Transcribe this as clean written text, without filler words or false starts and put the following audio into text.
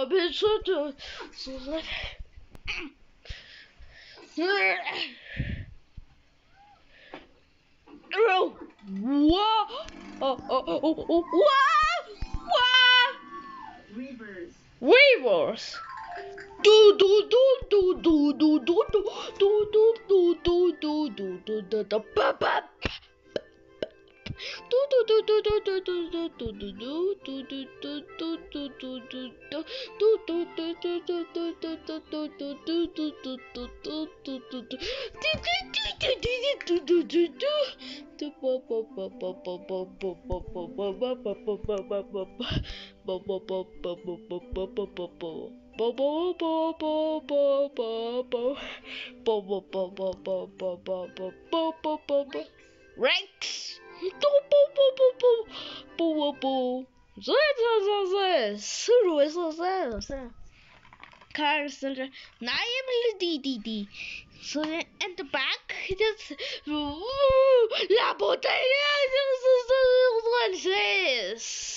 别吃的，是在。哇哇！Rivers. Do do do do do do do do do do do do do do do do do ba ba. Do do do do do do do do do do do do do do do do do do Rex. Carson, D. So at the back, just la botella, just